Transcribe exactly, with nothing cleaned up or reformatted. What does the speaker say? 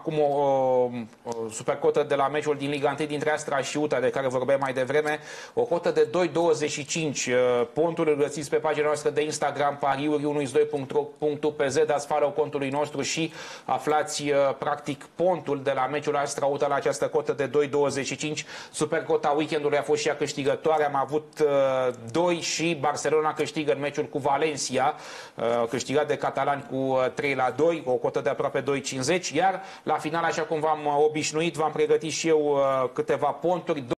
Acum o, o supercotă de la meciul din Liga unu dintre Astra și Uta, de care vorbeam mai devreme, o cotă de doi virgulă douăzeci și cinci. Pontul îl găsiți pe pagina noastră de Instagram, pariuri unu x doi punct ro punct u p z, dați follow contului nostru și aflați practic pontul de la meciul Astra Uta la această cotă de doi virgulă douăzeci și cinci. Supercota weekendului a fost și ea câștigătoare, am avut uh, doi și Barcelona câștigă în meciul cu Valencia, uh, câștigat de catalani cu trei la doi, o cotă de aproape doi virgulă cincizeci, iar la final, așa cum v-am obișnuit, v-am pregătit și eu câteva ponturi.